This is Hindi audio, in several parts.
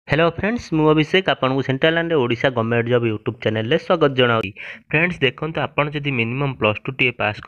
हेलो फ्रेंड्स मु अभिषेक आपको central land Odisha government job YouTube channel रे स्वागत जनाऊँ। फ्रेंड्स देखो आपड़ जब मिनिमम +2 टी पास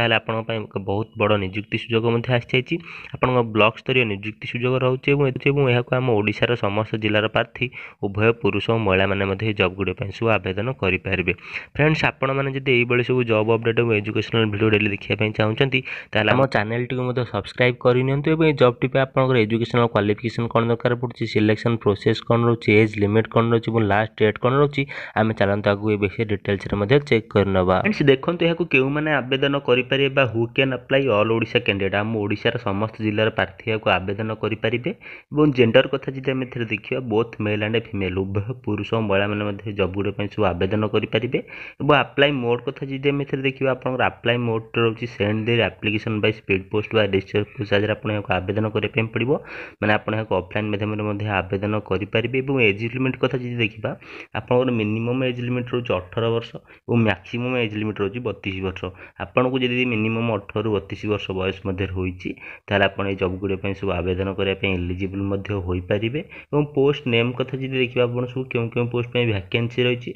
कर बहुत बड़ निजुक्ति सुजोग आसी आपन ब्लॉक स्तरीय निजुक्ति सुजोग रोचे आम ओडिशार समस्त जिलार प्रार्थी उभय पुरुष और महिला मैंने जॉब गुड़े सब आवेदन करेंगे। फ्रेंड्स आपण मैंने ये सब जॉब अपडेट और एजुकेशनल वीडियो डेली देखा चाहते हैं आम चैनल टी सब्सक्राइब करनी जॉब टी आप एजुकेशनल क्वालिफिकेशन कौन दरकार पड़े सिलेक्शन प्रोसेस कौन रोचे एज लिमिट कौन रोचे और लास्ट डेट कौन रोचे आम चलते आगे ये विषय डिटेल्स चेक करनवा। फ्रेंड्स देखो यहाँ क्यों मैंने आवेदन करेंगे who can apply all Odisha candidate आम ओडिशार समस्त जिलार प्रार्थी को आवेदन करेंगे और जेंडर कथा जी आम देखा बोथ मेल एंड फीमेल उभय पुरुष और महिला मैंने जॉब गुड़े सब आवेदन करेंगे और अप्लाई मोड कथा जी आम देखा आप अप्लाई मोड रोचे send their application by speed post बा डिस्चार्ज पोस्ट आपको आवेदन करने पड़ो मैंने आप ऑफलाइन माध्यम आवेदन करेंगे। एज लिमिट कथा जी देखा आप मिनिमम एज लिमिट रोचे 18 वर्ष और मैक्सिमम एज लिमिट रोचे 32 वर्ष आपन को जब मिनिमम 18 रू 32 वर्ष बयस होती आप जॉब गुड़े सब आवेदन करने एलिजिबल हो पारे और पोस्ट नेम कथा जी देखिए आप सब क्यों क्यों पोस्ट वैकेंसी रही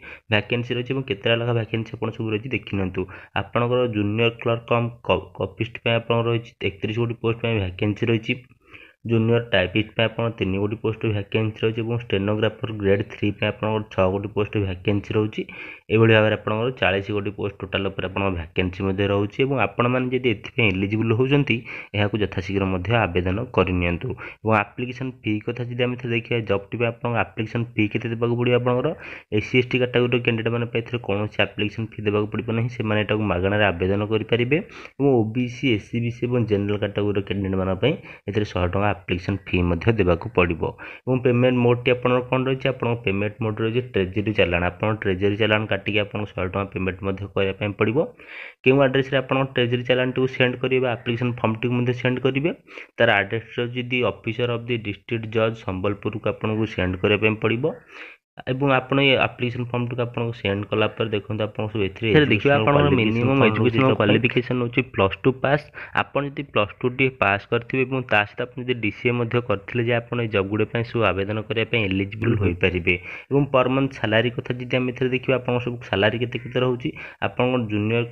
रही केतटा लखा वैकेंसी आप सब रही देखी नितु आपंकर जूनियर क्लर्क कम कपिस्ट आप रही 31 गोटी पोस्ट वैकेंसी रही जूनियर टाइपिस्ट आप 3 गोटी पोस्ट वैकेंसी रही है स्टेनोग्राफर ग्रेड 3 पे आप 6 गोटी पोस्ट वैकेंसी रोचे ये भाव में आप 40 गोटी पोस्ट टोटाल वैकेंसी रोचे आपण मैंने जब एलिजिबल होती यहाँ यथाशीघ्र आवेदन करनी और आप्लिकेसन फी कथा जी आम देखिए जॉब टी आप आप्लिकेसन फी के पड़ो आपंकर SC ST कैटेगोरी कैंडिडेट मैंने कौन आप्लिकेसन फी देवा पड़ो ना से मागणार आवेदन करेंगे और OBC SC BC और जनरल कैटेगोरी कैंडिडेट मानी 100 टका आप्लिकेसन फी देवाक पड़ो और पेमेंट मोड टी आप कौन रही है पेमेंट मोड रही है ट्रेजरी चालान आप ट्रेजरी चालान काटिक आप 100 टका पेमेंट करने पड़ो क्यों आड्रेस आप ट्रेजरी चालान टी सेंड करेंगे आप्लिकेसन फॉर्म टी सेंड करेंगे तार आड्रेस रही ऑफिसर ऑफ द डिस्ट्रिक्ट जज संबलपुर को आपको सेंड करने पड़ो एवं आप आप्लिकेसन फॉर्म टी आप सेंड कलापर देखो आप देखिए आप मिनिमम एजुकेशनल क्वालिफिकेशन होची +2 पास आपन जदि +2 टी पास करथिबे एवं ता सहित आप जदि DCA करथिले जे आपन जॉब गुडे पय सब आवेदन करिया पय एलिजिबल होई परिबे एवं पर मंथ सैलरी कथा जदि हम एथरे देखिबा आपन सब सैलरी केते रहउची आपन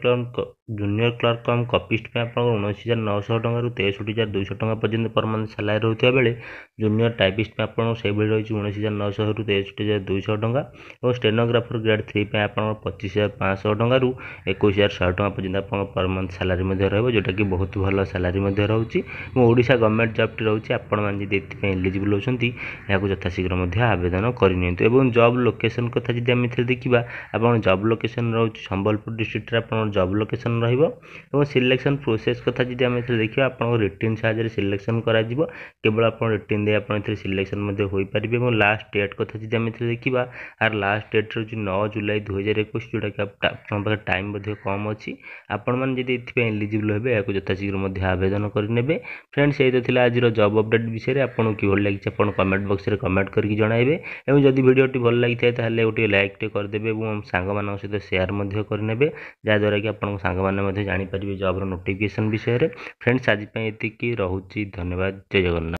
जूनियर क्लर्क कम कपिस्ट पे आपन 19,900 टका रु 63,200 टका पर्यंत पर मंथ सैलरी रहउथिया बेले जूनियर टाइपिस्ट पे आपन से बेले रही 19,900 रु 63,200 टका और स्टेनोग्राफर ग्रेड 3 पे आपन 25,500 टका रु 21,100 टका पर्यंत आपन पर मंथ सैलरी रहइबो जोटा कि बहुत भल सैलरी रहउची ओडिशा गवर्नमेंट जॉब टी रहउची आपन मान जदि एथि एलिजिबल होचंती याको यथाशीघ्र आवेदन करनियंतु एवं जॉब लोकेशन कथा जदि हम एथि देखिबा आपन जॉब लोकेशन रहउची संबलपुर डिस्ट्रिक्ट रे आपन जॉब लोकेशन रहिबो और सिलेक्शन प्रोसेस कथा जदि हम एथि देखिबा आपन रिटन साहाय्य सिलेक्शन करा जिवो केवल आपन रिटन दे आपन एथि सिलेक्शन होई परिबे और लास्ट डेट कथा जदि हम एथि देखिबा आर लास्ट डेट रहउची 9 जुलाई 2021 जोटा कि आपन पाखे टाइम कम अच्छी आपण मैंने जब ये एलिजिबल हे या यथाशीघ्र आवेदन करने। फ्रेंड्स ये तो आज जॉब अपडेट विषय आपको कि भल लगी आप कमेंट बॉक्स में कमेंट करके जणाइबे और जब वीडियोटी भल लगी था गोटे लाइक टे करदे और सांग मान सहित शेयर करने जहाँद्वारा कि आप सांग मैंने जापर जॉब्र नोटिफिकेशन विषय में। फ्रेंड्स आज ये रोचे धन्यवाद। जय जगन्नाथ।